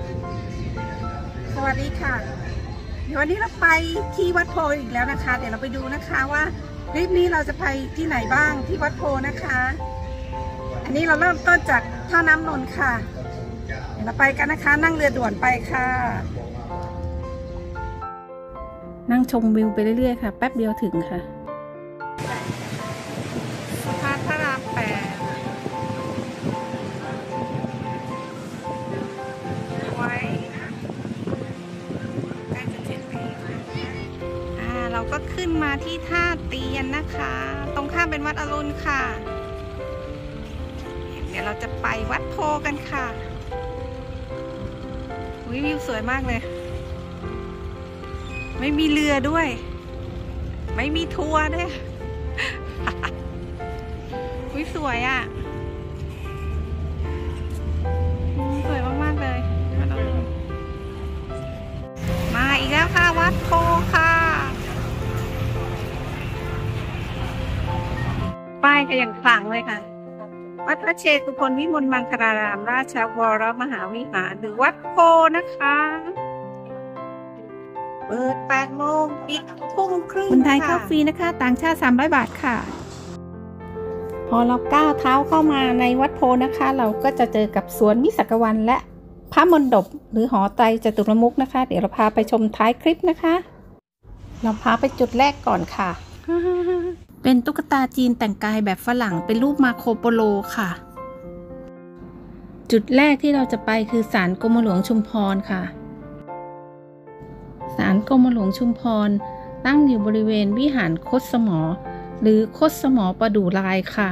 สวัสดีค่ะเดี๋ยววันนี้เราไปที่วัดโพอีกแล้วนะคะเดี๋ยวเราไปดูนะคะว่าทริปนี้เราจะไปที่ไหนบ้างที่วัดโพนะคะอันนี้เราเริ่มต้นจากท่าน้ำนนท์ค่ะเดี๋ยวเราไปกันนะคะนั่งเรือด่วนไปค่ะนั่งชมวิวไปเรื่อยๆค่ะแป๊บเดียวถึงค่ะสะพานพระราม8ไว้ใกล้จะถึงแล้วเราก็ขึ้นมาที่ท่าเตียนนะคะตรงข้ามเป็นวัดอรุณค่ะเดี๋ยวเราจะไปวัดโพกันค่ะวิวสวยมากเลยไม่มีเรือด้วยไม่มีทัวร์ด้วยวิสวยอ่ะสวยมากๆเลยมาอีกแล้วค่ะวัดโพค่ะป้ายก็ยังขลังเลยค่ะวัดพระเชตุพนวิมลมังคลารามราชวรมหาวิหารหรือวัดโพนะคะเปิด8 โมงปิดทุ่มครึ่งคนไทยเข้าฟรีนะคะต่างชาติ300 บาทค่ะพอเราก้าวเท้าเข้ามาในวัดโพนะคะเราก็จะเจอกับสวนวิสากวันและพระมณฑปหรือหอไตรจตุรมุขนะคะเดี๋ยวเราพาไปชมท้ายคลิปนะคะเราพาไปจุดแรกก่อนค่ะเป็นตุ๊กตาจีนแต่งกายแบบฝรั่งเป็นรูปมาโคโปโลค่ะจุดแรกที่เราจะไปคือศาลกรมหลวงชุมพรค่ะศาลกรมหลวงชุมพรตั้งอยู่บริเวณวิหารคดสมอหรือคดสมอประดู่ลายค่ะ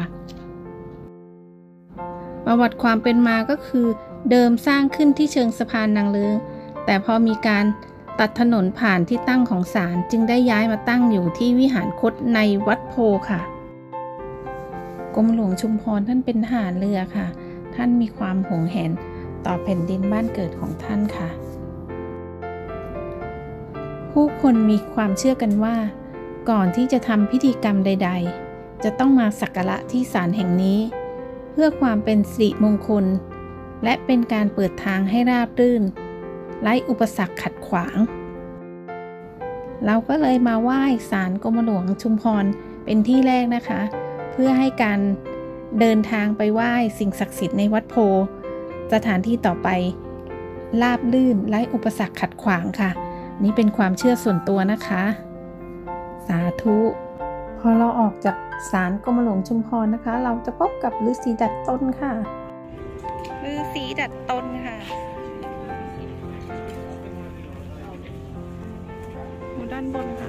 ประวัติความเป็นมาก็คือเดิมสร้างขึ้นที่เชิงสะพานนางเลิ้งแต่พอมีการตัดถนนผ่านที่ตั้งของศาลจึงได้ย้ายมาตั้งอยู่ที่วิหารคดในวัดโพค่ะกรมหลวงชุมพรท่านเป็นทหารเรือค่ะท่านมีความหวงแหนต่อแผ่นดินบ้านเกิดของท่านค่ะผู้คนมีความเชื่อกันว่าก่อนที่จะทำพิธีกรรมใดๆจะต้องมาสักการะที่ศาลแห่งนี้เพื่อความเป็นสิริมงคลและเป็นการเปิดทางให้ราบรื่นไร้อุปสรรคขัดขวางเราก็เลยมาไหว้ศาลกรมหลวงชุมพรเป็นที่แรกนะคะเพื่อให้การเดินทางไปไหว้สิ่งศักดิ์สิทธิ์ในวัดโพสถานที่ต่อไปราบรื่นไร้อุปสรรคขัดขวางค่ะนี่เป็นความเชื่อส่วนตัวนะคะสาธุพอเราออกจากศาลกรมหลวงชุมพรนะคะเราจะพบกับฤาษีดัดตนค่ะฤาษีดัดตนค่ะอยู่ด้านบนค่ะ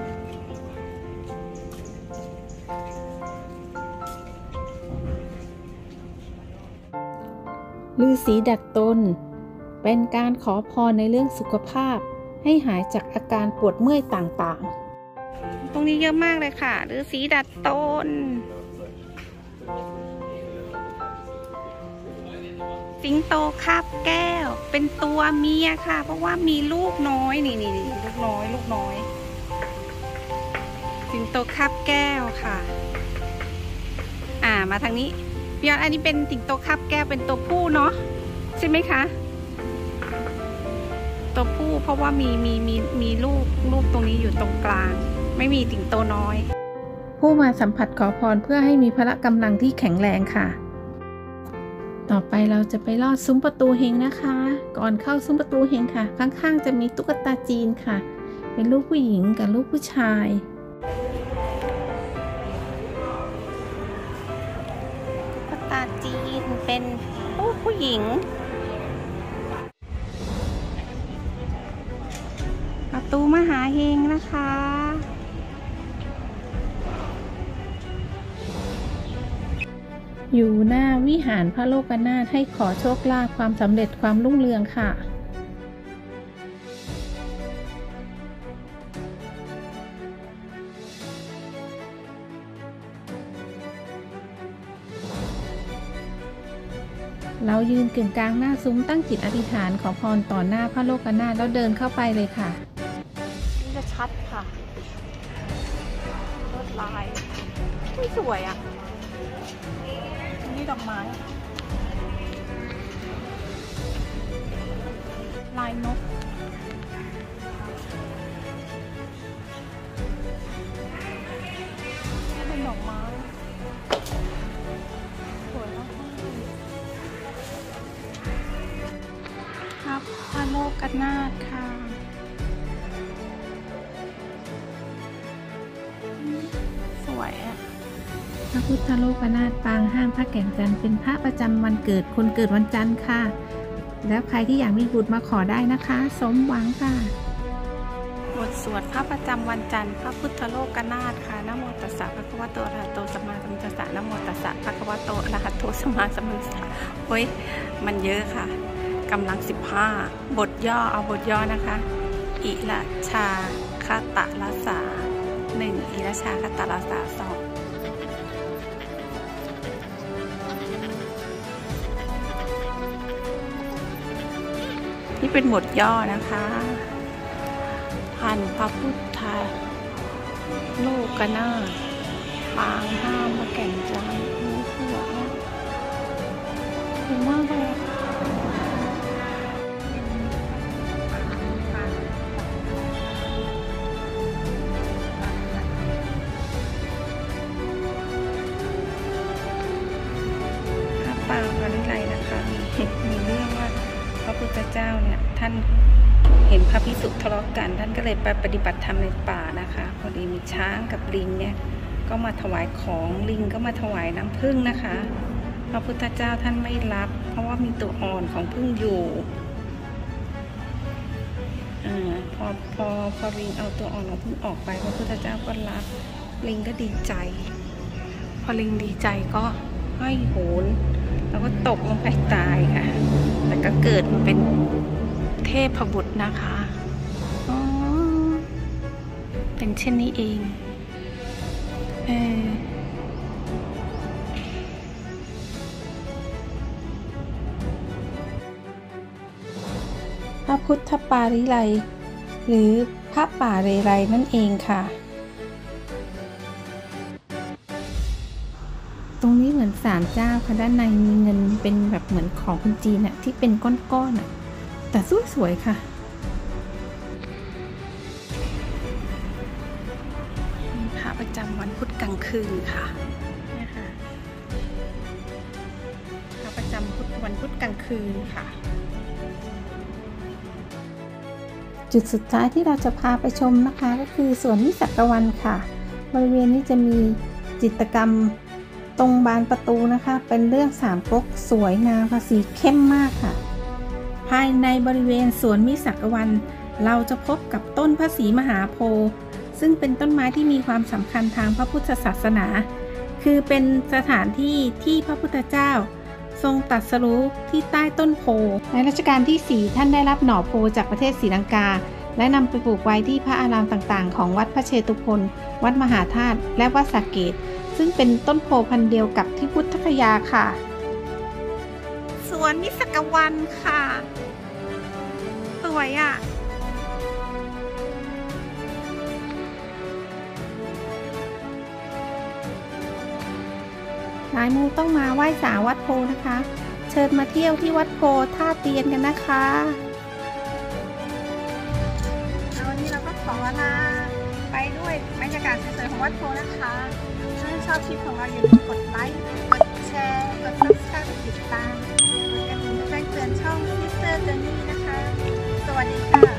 ฤาษีดัดตนเป็นการขอพรในเรื่องสุขภาพให้หายจากอาการปวดเมื่อยต่างๆตรงนี้เยอะมากเลยค่ะฤาษีดัดตนสิงโตคาบแก้วเป็นตัวเมียค่ะเพราะว่ามีลูกน้อยนี่ลูกน้อยสิงโตคาบแก้วค่ะมาทางนี้พี่ยอดอันนี้เป็นสิงโตคาบแก้วเป็นตัวผู้เนาะใช่ไหมคะตัวผู้เพราะว่ามีลูกตรงนี้อยู่ตรงกลางไม่มีสิงโตน้อยผู้มาสัมผัสขอพรเพื่อให้มีพละกำลังที่แข็งแรงค่ะต่อไปเราจะไปลอดซุ้มประตูเฮงนะคะก่อนเข้าซุ้มประตูเฮงค่ะข้างๆจะมีตุ๊กตาจีนค่ะเป็นลูกผู้หญิงกับลูกผู้ชายตุ๊กตาจีนเป็นลูกผู้หญิงประตูมหาเฮงนะคะอยู่หน้าวิหารพระโลกนาถให้ขอโชคลาภความสำเร็จความรุ่งเรืองค่ะเรายืนกึ่งกลางหน้าซุ้มตั้งจิตอธิษฐานขอพรต่อหน้าพระโลกนาถแล้วเดินเข้าไปเลยค่ะนี่จะชัดค่ะลวดลายสวยอ่ะนี่ดอกไม้ายนกเป็นดอกไม้สวยมากครับพระโลกนาถค่ะสวยอ่ะพระพุทธโลกนาถปางห้ามพระแก่นจันทร์เป็นพระประจำวันเกิดคนเกิดวันจันทร์ค่ะแล้วใครที่อยากมีบุตรมาขอได้นะคะสมหวังค่ะบทสวดพระประจำวันจันทร์พระพุทธโลกนาถค่ะนะโมตัสสะภะคะวะโตอะระหะโตสัมมาสัมพุทธัสสะนะโมตัสสะภะคะวะโตอะระหะโตสัมมาสัมพุทธัสสะเฮ้ยมันเยอะค่ะกำลัง15บทย่อเอาบทย่อนะคะอิละชาคตะละสา1อิละชาคตะละสา2นี่เป็นบทย่อนะคะพันพระพุทธโลกนาถปางห้ามพระแก่นจันทร์นี่สวยมากสวยมากเลยพระปางมาลิไลนะคะมีเรื่องว่าพระพุทธเจ้าเนี่ยท่านเห็นพระภิกษุทะเลาะกันท่านก็เลยไปปฏิบัติธรรมในป่านะคะพอดีมีช้างกับลิงเนี่ยก็มาถวายของลิงก็มาถวายน้ำผึ้งนะคะพระพุทธเจ้าท่านไม่รับเพราะว่ามีตัวอ่อนของผึ้งอยู่พอลิงเอาตัวอ่อนของผึ้งออกไปพระพุทธเจ้าก็รับลิงก็ดีใจพอลิงดีใจก็ห้อยโหนแล้วก็ตกลงไปตายค่ะแต่ก็เกิดมาเป็นเทพบุตรนะคะอ๋อเป็นเช่นนี้เองพระพุทธปาริไลยหรือพระป่าเรไรนั่นเองค่ะตรงนี้เหมือนศาลเจ้าค่ะด้านในมีเงินเป็นแบบเหมือนของคนจีนน่ะที่เป็นก้อนๆน่ะแต่สวยๆค่ะพระประจำวันพุธกลางคืนค่ะนี่ค่ะพระประจำวันพุธกลางคืนค่ะจุดสุดท้ายที่เราจะพาไปชมนะคะก็คือสวนวิสักวันค่ะบริเวณนี้จะมีจิตรกรรมตรงบานประตูนะคะเป็นเรื่อง3ก๊กสวยงามค่ะสีเข้มมากค่ะภายในบริเวณสวนมิสักวันเราจะพบกับต้นพระศรีมหาโพธิ์ซึ่งเป็นต้นไม้ที่มีความสำคัญทางพระพุทธศาสนาคือเป็นสถานที่ที่พระพุทธเจ้าทรงตรัสรู้ที่ใต้ต้นโพธิ์ในรัชกาลที่4ท่านได้รับหน่อโพธิ์จากประเทศศรีลังกาและนำไปปลูกไว้ที่พระอารามต่างๆของวัดพระเชตุพนวัดมหาธาตุและวัดสระเกษซึ่งเป็นต้นโพพันธุ์เดียวกับที่พุทธคยาค่ะสวนมิสักวันค่ะสวยอ่ะหลายมูต้องมาไหว้สาวัดโพนะคะเชิญมาเที่ยวที่วัดโพท่าเตียนกันนะคะวันนี้เราก็ขอลาไปด้วยบรรยากาศสวยๆของวัดโพนะคะถ้าชอบคลิปของเราอย่าลืมกดไลค์กดแชร์กด Subscribe กดติดตามกดกระดิ่งแจ้งเตือนช่อง Sister Journey นะคะสวัสดีค่ะ